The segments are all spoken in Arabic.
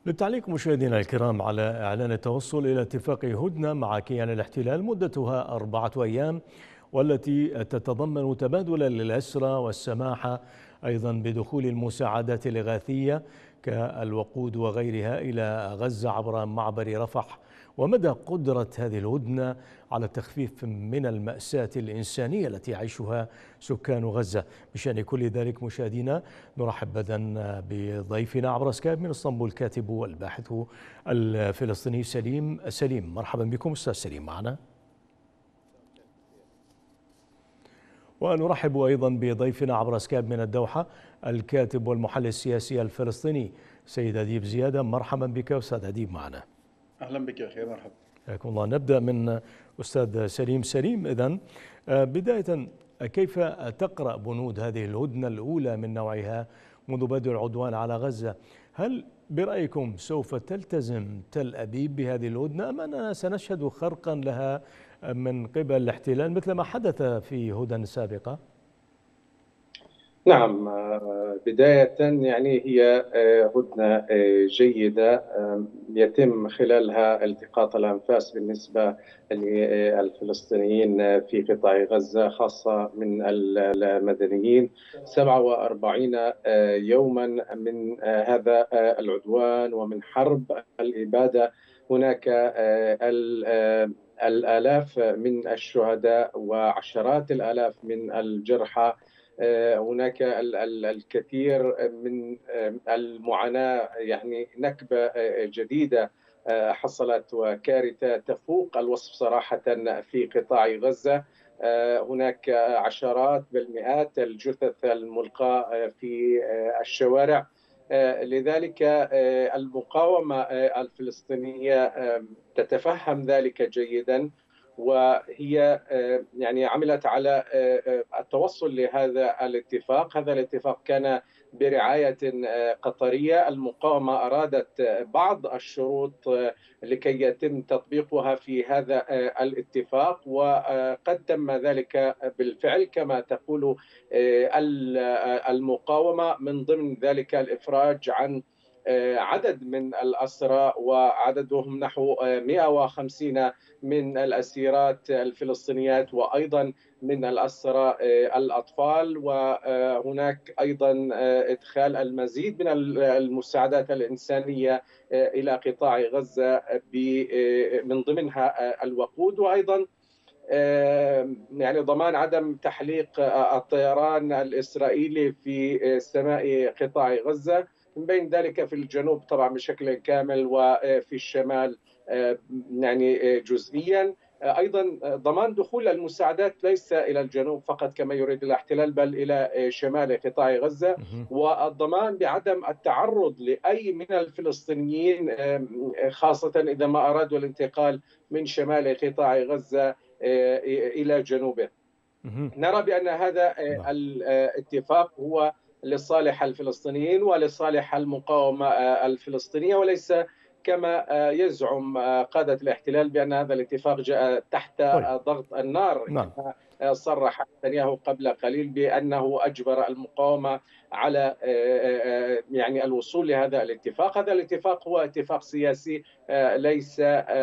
للتعليق مشاهدينا الكرام على إعلان التوصل إلى اتفاق هدنة مع كيان الاحتلال مدتها 4 أيام، والتي تتضمن تبادلا للأسرى والسماح أيضا بدخول المساعدات الإغاثية كالوقود وغيرها إلى غزة عبر معبر رفح، ومدى قدرة هذه الهدنة على التخفيف من المأساة الإنسانية التي يعيشها سكان غزة. بشأن كل ذلك مشاهدينا نرحب بدءا بضيفنا عبر سكايب من اسطنبول الكاتب والباحث الفلسطيني سليم. مرحبا بكم أستاذ سليم معنا. ونرحب أيضا بضيفنا عبر سكايب من الدوحة الكاتب والمحلل السياسي الفلسطيني سيد أديب زيادة. مرحبا بك أستاذ أديب معنا. أهلا بك يا خير، مرحبا. حياكم الله. نبدأ من أستاذ سليم. إذن بداية، كيف تقرأ بنود هذه الهدنة الأولى من نوعها منذ بدء العدوان على غزة؟ هل برأيكم سوف تلتزم تل أبيب بهذه الهدنة أم أننا سنشهد خرقا لها من قبل الاحتلال مثل ما حدث في هدن سابقة؟ نعم، بداية يعني هي هدنة جيدة يتم خلالها التقاط الأنفاس بالنسبة للفلسطينيين في قطاع غزة، خاصة من المدنيين. 47 يوما من هذا العدوان ومن حرب الإبادة، هناك الآلاف من الشهداء وعشرات الآلاف من الجرحى. هناك الكثير من المعاناة، يعني نكبة جديدة حصلت وكارثة تفوق الوصف صراحة في قطاع غزة. هناك عشرات بل مئات الجثث الملقاة في الشوارع. لذلك المقاومة الفلسطينية تتفهم ذلك جيدا، وهي يعني عملت على التوصل لهذا الاتفاق. هذا الاتفاق كان برعاية قطرية. المقاومة أرادت بعض الشروط لكي يتم تطبيقها في هذا الاتفاق، وقد تم ذلك بالفعل كما تقول المقاومة. من ضمن ذلك الإفراج عن عدد من الأسرى، وعددهم نحو 150 من الأسيرات الفلسطينيات، وأيضا من الأسرى الأطفال. وهناك أيضا إدخال المزيد من المساعدات الإنسانية إلى قطاع غزة من ضمنها الوقود، وأيضا يعني ضمان عدم تحليق الطيران الإسرائيلي في سماء قطاع غزة، من بين ذلك في الجنوب طبعا بشكل كامل، وفي الشمال يعني جزئيا. أيضا ضمان دخول المساعدات ليس إلى الجنوب فقط كما يريد الاحتلال، بل إلى شمال قطاع غزة، والضمان بعدم التعرض لأي من الفلسطينيين خاصة إذا ما أرادوا الانتقال من شمال قطاع غزة إلى جنوبه. نرى بأن هذا الاتفاق هو لصالح الفلسطينيين ولصالح المقاومة الفلسطينية، وليس كما يزعم قادة الاحتلال بأن هذا الاتفاق جاء تحت ضغط النار. كما صرح نتنياهو قبل قليل بأنه أجبر المقاومة على يعني الوصول لهذا الاتفاق. هذا الاتفاق هو اتفاق سياسي، ليس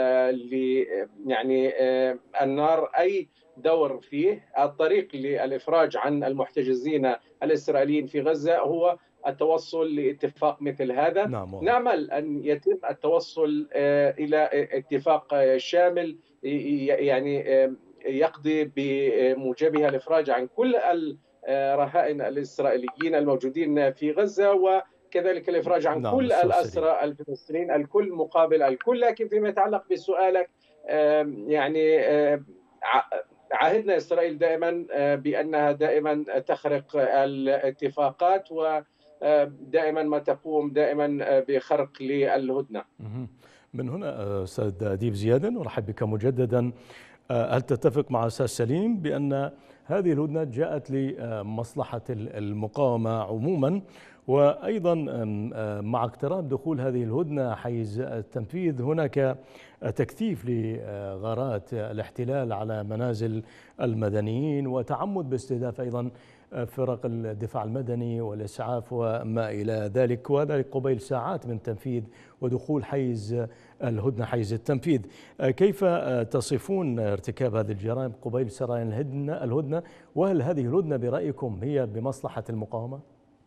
يعني النار أي دور فيه. الطريق للإفراج عن المحتجزين الإسرائيليين في غزة هو التوصل لاتفاق مثل هذا. نأمل أن يتم التوصل إلى اتفاق شامل يعني يقضي بموجبها الإفراج عن كل الرهائن الإسرائيليين الموجودين في غزة، وكذلك الإفراج عن كل الأسرى الفلسطينيين، الكل مقابل الكل. لكن فيما يتعلق بسؤالك، يعني عهدنا إسرائيل دائما بأنها دائما تخرق الاتفاقات، ودائما ما تقوم دائما بخرق للهدنة. من هنا أستاذ أديب زيادة نرحب بك مجددا. هل تتفق مع أستاذ سليم بأن هذه الهدنة جاءت لمصلحة المقاومة عموما، وأيضا مع اقتراب دخول هذه الهدنة حيز التنفيذ هناك تكثيف لغارات الاحتلال على منازل المدنيين وتعمد باستهداف أيضا فرق الدفاع المدني والإسعاف وما إلى ذلك، وذلك قبيل ساعات من تنفيذ ودخول حيز الهدنة، حيز التنفيذ. كيف تصفون ارتكاب هذه الجرائم قبيل سريان الهدنة، وهل هذه الهدنة برأيكم هي بمصلحة المقاومة؟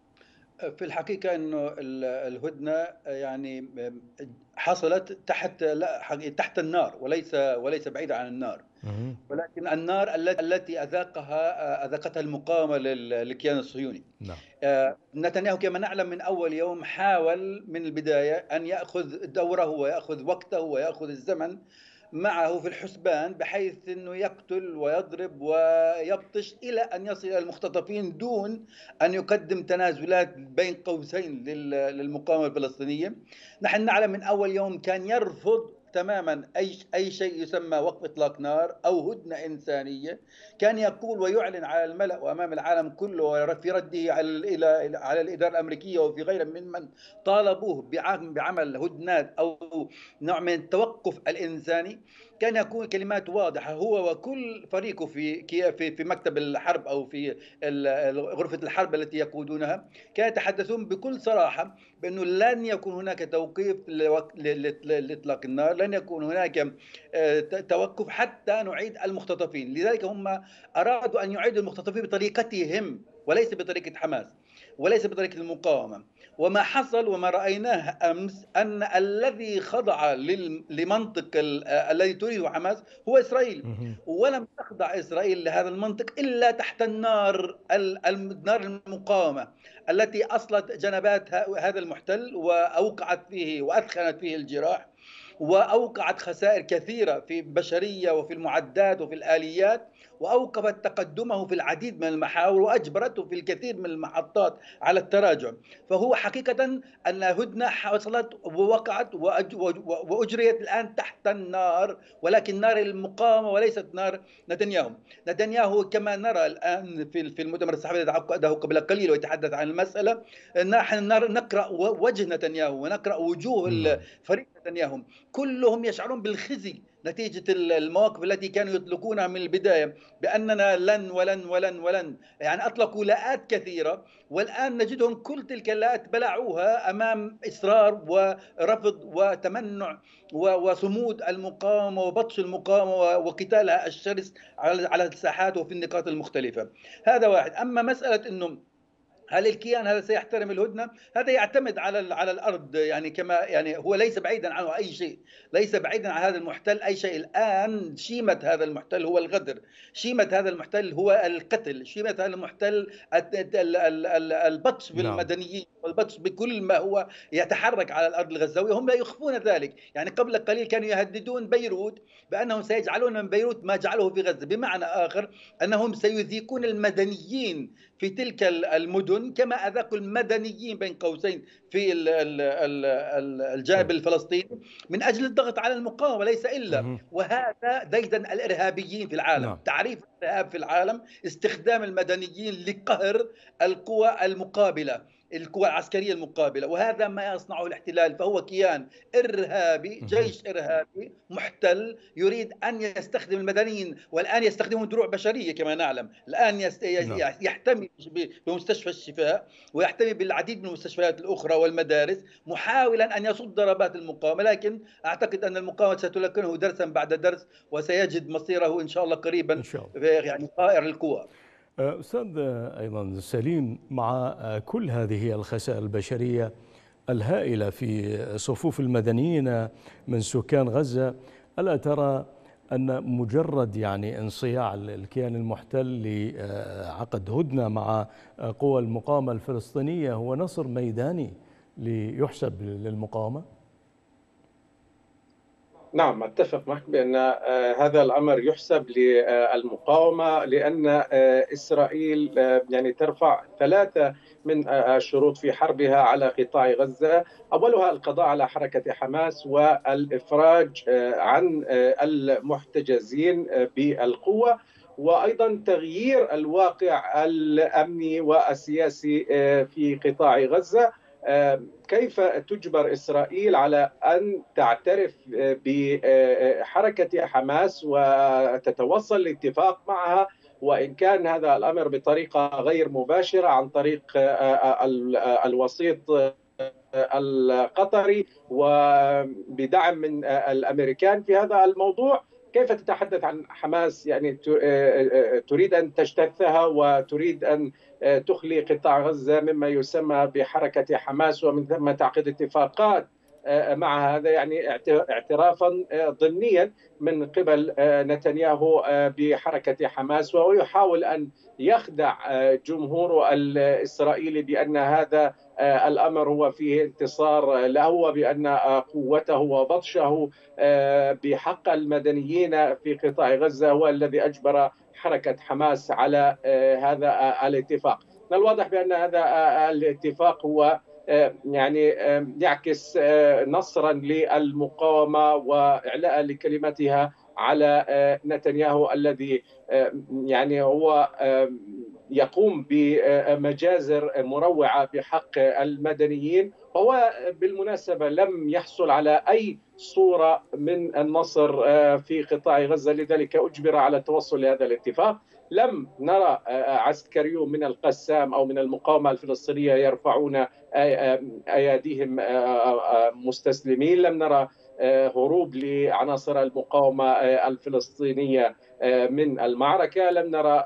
في الحقيقة أنه الهدنة يعني حصلت تحت النار، وليس بعيدة عن النار، ولكن النار التي أذاقتها المقاومة للكيان الصهيوني. نعم. نتنياهو كما نعلم من أول يوم حاول من البداية أن يأخذ دوره ويأخذ وقته ويأخذ الزمن معه في الحسبان، بحيث أنه يقتل ويضرب ويبطش إلى أن يصل إلى المختطفين دون أن يقدم تنازلات بين قوسين للمقاومة الفلسطينية. نحن نعلم من أول يوم كان يرفض تماما أي شيء يسمى وقف إطلاق نار أو هدنة إنسانية. كان يقول ويعلن على الملأ وأمام العالم كله في رده على الإدارة الأمريكية وفي غيرها من طالبوه بعمل هدنات أو نوع من التوقف الإنساني. كان يكون كلمات واضحة، هو وكل فريقه في مكتب الحرب أو في غرفة الحرب التي يقودونها، كانوا يتحدثون بكل صراحة بأنه لن يكون هناك توقيف لإطلاق النار، لن يكون هناك توقف حتى نعيد المختطفين. لذلك هم أرادوا أن يعيدوا المختطفين بطريقتهم وليس بطريقة حماس وليس بطريقة المقاومة. وما حصل وما رأيناه أمس أن الذي خضع لمنطق الذي تريده حماس هو إسرائيل، ولم تخضع إسرائيل لهذا المنطق إلا تحت نار المقاومة التي أصلت جنبات هذا المحتل وأوقعت فيه وأثخنت فيه الجراح وأوقعت خسائر كثيرة في البشرية وفي المعدات وفي الآليات، وأوقفت تقدمه في العديد من المحاور وأجبرته في الكثير من المحطات على التراجع. فهو حقيقة أن هدنة حصلت ووقعت وأجريت الآن تحت النار، ولكن نار المقاومة وليست نار نتنياهو. نتنياهو كما نرى الآن في المؤتمر الصحفي الذي عقده قبل قليل ويتحدث عن المسألة، نحن نقرأ وجه نتنياهو ونقرأ وجوه الفريق نتنياهو، كلهم يشعرون بالخزي نتيجة المواقف التي كانوا يطلقونها من البداية بأننا لن ولن ولن ولن، يعني أطلقوا لاءات كثيرة، والآن نجدهم كل تلك اللاءات بلعوها أمام إصرار ورفض وتمنع وصمود المقاومة وبطش المقاومة وقتالها الشرس على الساحات وفي النقاط المختلفة. هذا واحد. أما مسألة أنه هل الكيان هذا سيحترم الهدنة؟ هذا يعتمد على الأرض، يعني كما يعني هو ليس بعيدا عنه أي شيء، ليس بعيدا عن هذا المحتل أي شيء. الآن شيمة هذا المحتل هو الغدر، شيمة هذا المحتل هو القتل، شيمة هذا المحتل البطش بالمدنيين والبطش بكل ما هو يتحرك على الأرض الغزاوية. هم لا يخفون ذلك، يعني قبل قليل كانوا يهددون بيروت بأنهم سيجعلون من بيروت ما جعله في غزة، بمعنى آخر أنهم سيذيقون المدنيين في تلك المدن كما أذاقوا المدنيين بين قوسين في الجانب الفلسطيني من أجل الضغط على المقاومة ليس إلا. وهذا ديدن الإرهابيين في العالم. تعريف الإرهاب في العالم استخدام المدنيين لقهر القوى المقابلة، القوى العسكرية المقابلة، وهذا ما يصنعه الاحتلال. فهو كيان إرهابي، جيش إرهابي محتل يريد أن يستخدم المدنيين، والآن يستخدمون دروع بشرية كما نعلم. الآن يحتمي بمستشفى الشفاء ويحتمي بالعديد من المستشفيات الأخرى والمدارس محاولا أن يصد ضربات المقاومة، لكن أعتقد أن المقاومة ستلقنه درسا بعد درس وسيجد مصيره إن شاء الله قريبا إن شاء الله. يعني طائر القوى. أستاذ أيضا سليم، مع كل هذه الخسائر البشرية الهائلة في صفوف المدنيين من سكان غزة، ألا ترى أن مجرد يعني انصياع الكيان المحتل لعقد هدنة مع قوى المقاومة الفلسطينية هو نصر ميداني ليحسب للمقاومة؟ نعم، أتفق معك بأن هذا الأمر يحسب للمقاومة، لأن إسرائيل يعني ترفع 3 من الشروط في حربها على قطاع غزة. أولها القضاء على حركة حماس والإفراج عن المحتجزين بالقوة، وأيضا تغيير الواقع الأمني والسياسي في قطاع غزة. كيف تجبر إسرائيل على أن تعترف بحركة حماس وتتوصل لاتفاق معها وإن كان هذا الأمر بطريقة غير مباشرة عن طريق الوسيط القطري وبدعم من الأمريكان في هذا الموضوع. كيف تتحدث عن حماس؟ يعني تريد أن تجتثها وتريد أن تخلي قطاع غزة مما يسمى بحركة حماس، ومن ثم تعقد اتفاقات مع هذا، يعني اعترافا ضمنيا من قبل نتنياهو بحركة حماس، وهو يحاول أن يخدع جمهور الإسرائيلي بأن هذا الأمر هو فيه انتصار له، وبأن قوته وبطشه بحق المدنيين في قطاع غزة هو الذي أجبر حركة حماس على هذا الاتفاق. من الواضح بأن هذا الاتفاق هو يعني يعكس نصرا للمقاومة وإعلاء لكلمتها على نتنياهو الذي يعني هو يقوم بمجازر مروعة بحق المدنيين. هو بالمناسبة لم يحصل على أي صورة من النصر في قطاع غزة، لذلك أجبر على التوصل لهذا الاتفاق. لم نرى عسكريو من القسام أو من المقاومة الفلسطينية يرفعون أيديهم مستسلمين. لم نرى هروب لعناصر المقاومة الفلسطينية من المعركة. لم نرى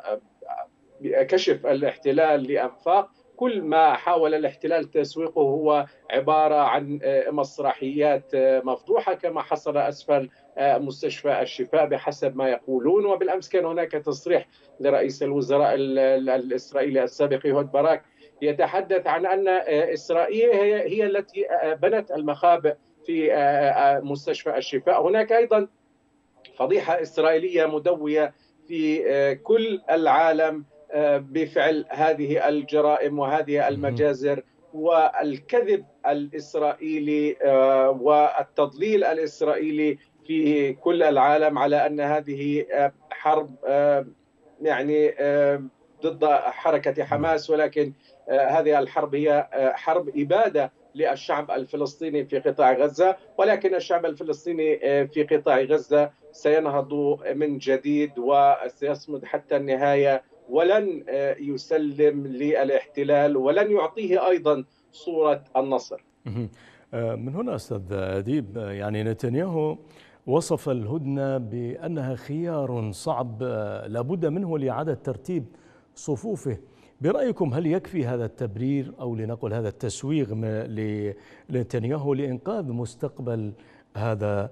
كشف الاحتلال لأنفاق. كل ما حاول الاحتلال تسويقه هو عبارة عن مسرحيات مفضوحة كما حصل أسفل مستشفى الشفاء بحسب ما يقولون. وبالأمس كان هناك تصريح لرئيس الوزراء الإسرائيلي السابق يهود باراك يتحدث عن أن إسرائيل هي التي بنت المخابئ في مستشفى الشفاء. هناك أيضا فضيحة إسرائيلية مدوية في كل العالم بفعل هذه الجرائم وهذه المجازر والكذب الإسرائيلي والتضليل الإسرائيلي في كل العالم على أن هذه حرب يعني ضد حركة حماس، ولكن هذه الحرب هي حرب إبادة للشعب الفلسطيني في قطاع غزة. ولكن الشعب الفلسطيني في قطاع غزة سينهض من جديد وسيصمد حتى النهاية، ولن يسلم للاحتلال ولن يعطيه أيضا صورة النصر. من هنا أستاذ أديب، يعني نتنياهو وصف الهدنة بأنها خيار صعب لابد منه لإعادة ترتيب صفوفه. برأيكم هل يكفي هذا التبرير أو لنقل هذا التسويغ لنتنياهو لإنقاذ مستقبل هذا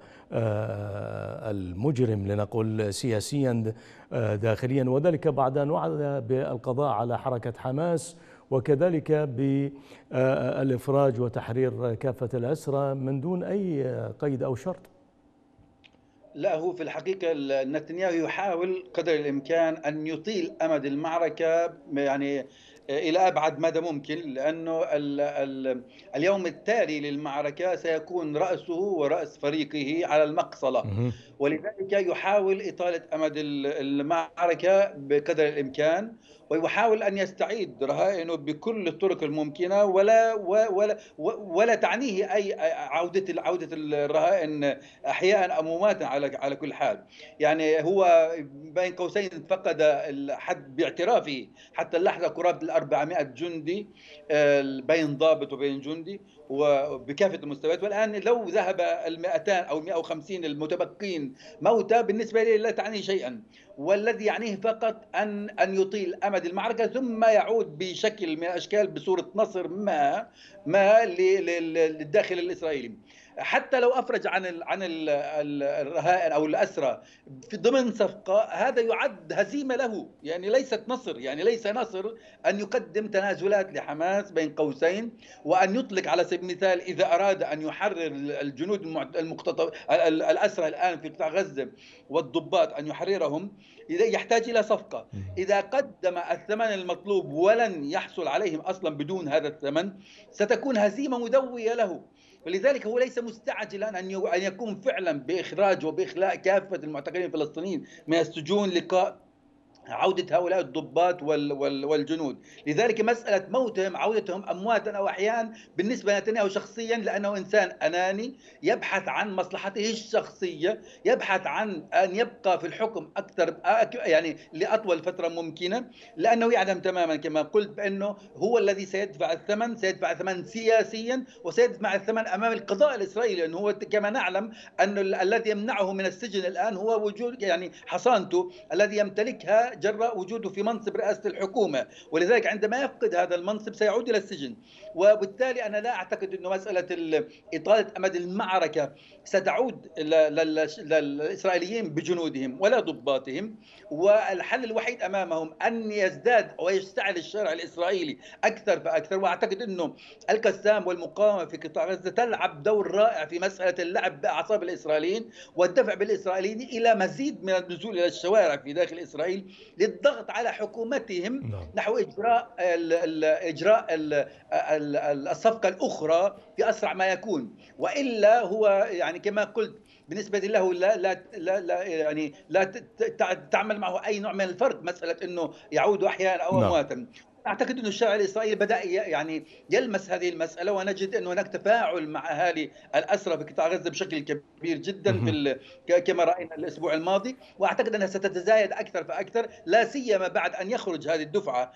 المجرم لنقل سياسيا داخليا، وذلك بعد أن وعد بالقضاء على حركة حماس وكذلك بالإفراج وتحرير كافة الأسرى من دون أي قيد أو شرط؟ لا، هو في الحقيقة نتنياهو يحاول قدر الإمكان أن يطيل أمد المعركة يعني إلى أبعد مدى ممكن، لأنه اليوم التالي للمعركة سيكون رأسه ورأس فريقه على المقصلة، ولذلك يحاول إطالة أمد المعركة بقدر الإمكان، ويحاول أن يستعيد رهائنه بكل الطرق الممكنة، ولا تعنيه أي عودة الرهائن أحياء أو مماتا على كل حال. يعني هو بين قوسين فقد الحد باعترافه حتى اللحظة قرابة 400 جندي بين ضابط وبين جندي وبكافة المستويات، والآن لو ذهب 200 أو 150 المتبقين موتى بالنسبة لي لا تعني شيئا، والذي يعنيه فقط أن يطيل أمد المعركة ثم يعود بشكل من الأشكال بصورة نصر ما للداخل الإسرائيلي. حتى لو أفرج عن الرهائن أو الأسرى في ضمن صفقة، هذا يعد هزيمة له، يعني ليست نصر. يعني ليس نصر أن يقدم تنازلات لحماس بين قوسين وأن يطلق على سبيل المثال إذا أراد أن يحرر الجنود الأسرى الآن في قطاع غزة والضباط أن يحررهم، إذا يحتاج إلى صفقة. إذا قدم الثمن المطلوب ولن يحصل عليهم أصلا بدون هذا الثمن، ستكون هزيمة مدوية له. ولذلك هو ليس مستعجلا أن يكون فعلا بإخراج وبإخلاء كافة المعتقلين الفلسطينيين من السجون عودة هؤلاء الضباط والجنود. لذلك مسألة موتهم عودتهم أمواتا أو أحياء بالنسبة لنتنياهو شخصيا، لأنه إنسان أناني يبحث عن مصلحته الشخصية، يبحث عن أن يبقى في الحكم أكثر يعني لأطول فترة ممكنة، لأنه يعلم تماما كما قلت بأنه هو الذي سيدفع الثمن، سيدفع الثمن سياسيا وسيدفع الثمن أمام القضاء الإسرائيلي، لأنه هو كما نعلم أن الذي يمنعه من السجن الآن هو وجود يعني حصانته الذي يمتلكها جراء وجوده في منصب رئاسة الحكومة، ولذلك عندما يفقد هذا المنصب سيعود إلى السجن. وبالتالي أنا لا أعتقد أنه مسألة إطالة أمد المعركة ستعود للإسرائيليين بجنودهم ولا ضباطهم، والحل الوحيد أمامهم أن يزداد ويشتعل الشارع الإسرائيلي أكثر فأكثر. وأعتقد أنه القسام والمقاومة في قطاع غزة تلعب دور رائع في مسألة اللعب بأعصاب الإسرائيليين والدفع بالإسرائيليين إلى مزيد من النزول إلى الشوارع في داخل إسرائيل للضغط على حكومتهم نحو إجراء الصفقة الأخرى في أسرع ما يكون. وإلا هو يعني كما قلت بالنسبة له لا يعني لا تعمل معه أي نوع من الفرق مسألة أنه يعود أحيانا أو أمواتا. أعتقد أن الشارع الإسرائيلي بدأ يعني يلمس هذه المسألة، ونجد أن هناك تفاعل مع أهالي الأسرى في قطاع غزة بشكل كبير جدا كما رأينا الأسبوع الماضي، وأعتقد أنها ستتزايد أكثر فأكثر، لا سيما بعد أن يخرج هذه الدفعة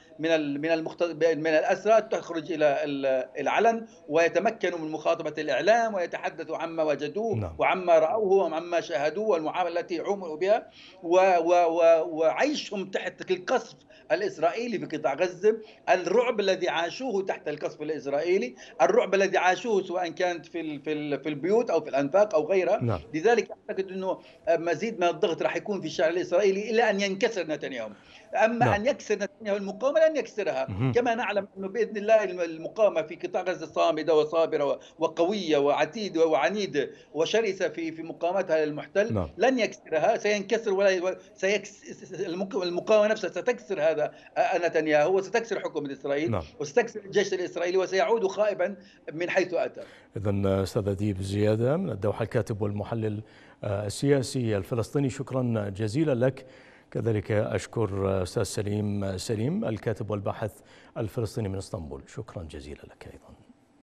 من الأسرى، تخرج إلى العلن ويتمكنوا من مخاطبة الإعلام ويتحدثوا عما وجدوه وعما رأوه وعما شاهدوه والمعاملة التي عوملوا بها وعيشهم تحت القصف الإسرائيلي في قطاع غزة، الرعب الذي عاشوه تحت القصف الإسرائيلي، الرعب الذي عاشوه سواء كانت في البيوت أو في الأنفاق أو غيرها. لذلك أعتقد أنه مزيد من الضغط راح يكون في الشارع الإسرائيلي إلى أن ينكسر نتنياهو. أما أن يكسر نتنياهو المقاومة لن يكسرها، كما نعلم أنه بإذن الله المقاومة في قطاع غزة صامدة وصابرة وقوية وعتيدة وعنيدة وشرسة في مقاومتها للمحتل، لن يكسرها، سينكسر المقاومة نفسها ستكسر هذا نتنياهو وستكسر حكومة إسرائيل وستكسر الجيش الإسرائيلي وسيعود خائبا من حيث أتى. إذن أستاذ أديب زيادة من الدوحة، الكاتب والمحلل السياسي الفلسطيني، شكرا جزيلا لك. كذلك أشكر أستاذ سليم الكاتب والباحث الفلسطيني من اسطنبول، شكرا جزيلا لك أيضا.